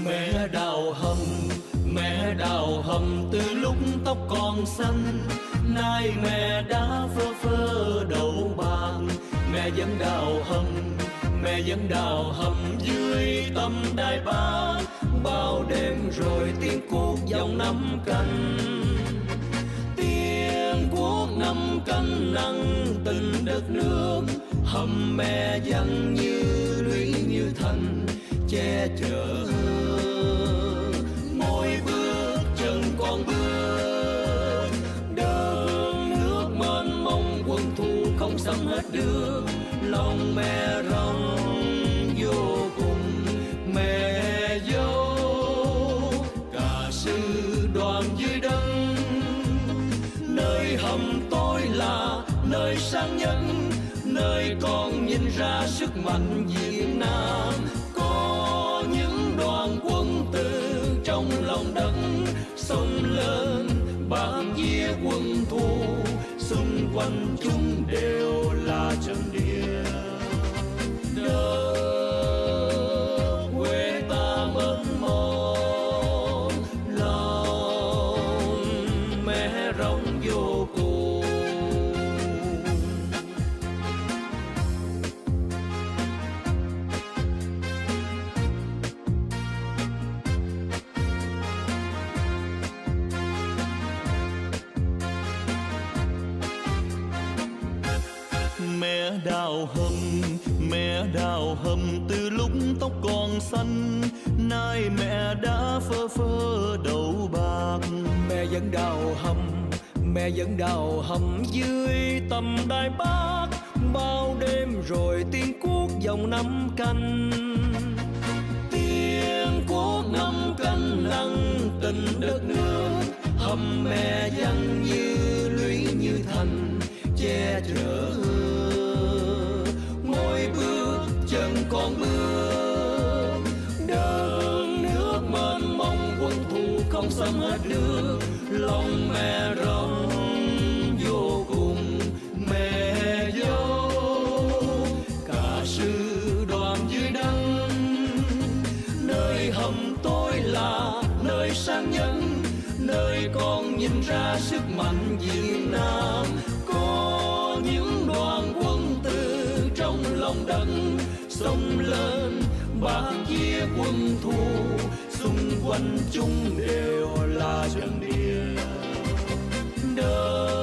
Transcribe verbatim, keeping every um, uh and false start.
Mẹ đào hầm, mẹ đào hầm từ lúc tóc còn xanh, nay mẹ đã phơ phơ đầu bạc. Mẹ vẫn đào hầm, mẹ vẫn đào hầm dưới tầm đài Bắc. Bao đêm rồi tiếng cuốc dòng năm canh, tiếng cuốc năm canh nặng tình đất nước. Hầm mẹ vẫn như lũy như thành che chở, mỗi bước chân con bước. Đường nước mênh mông quân thù không xâm hết được, lòng mẹ rộng vô cùng. Mẹ dâu cả sư đoàn dưới đất, nơi hầm tôi là nơi sáng nhất, nơi con nhìn ra sức mạnh Việt Nam. Có những đoàn quân từ trong lòng đất xông lên bám vía quân thù, xung quanh chúng đều là trận địa. Đất quê ta mênh mông, lòng mẹ rộng vô cùng. Mẹ đào hầm, mẹ đào hầm từ lúc tóc còn xanh, nay mẹ đã phơ phơ đầu bạc. Mẹ vẫn đào hầm, mẹ vẫn đào hầm dưới tầm đài Bắc. Bao đêm rồi tiếng cuốc dòng năm canh, tiếng cuốc năm canh nặng tình đất nước. Hầm mẹ vẫn như lũy như thành che chở, mỗi bước chân con bước. Đường nước mênh mông quân thù không xâm hết được, lòng mẹ rộng vô cùng. Mẹ dâu cả sư đoàn dưới đất, nơi hầm tôi là nơi sáng nhất, nơi con nhìn ra sức mạnh Việt Nam. Có những đoàn quân từ trong lòng đất xông lên bám vía quân thù, xung quanh chúng đều là trận địa. Đời